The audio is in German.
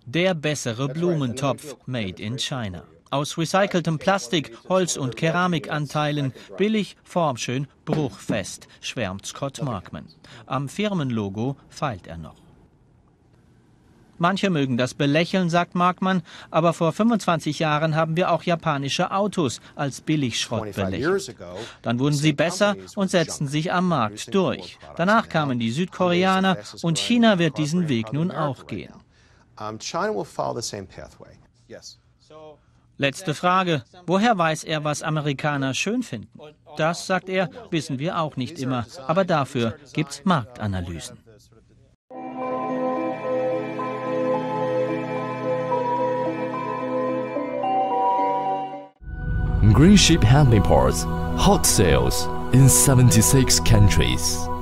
Der bessere Blumentopf made in China. Aus recyceltem Plastik, Holz- und Keramikanteilen, billig, formschön, bruchfest, schwärmt Scott Markman. Am Firmenlogo feilt er noch. Manche mögen das belächeln, sagt Markman, aber vor 25 Jahren haben wir auch japanische Autos als Billigschrott belächelt. Dann wurden sie besser und setzten sich am Markt durch. Danach kamen die Südkoreaner und China wird diesen Weg nun auch gehen. Letzte Frage. Woher weiß er, was Amerikaner schön finden? Das, sagt er, wissen wir auch nicht immer. Aber dafür gibt's Marktanalysen. Green Ship Handling Ports, hot sales in 76 countries.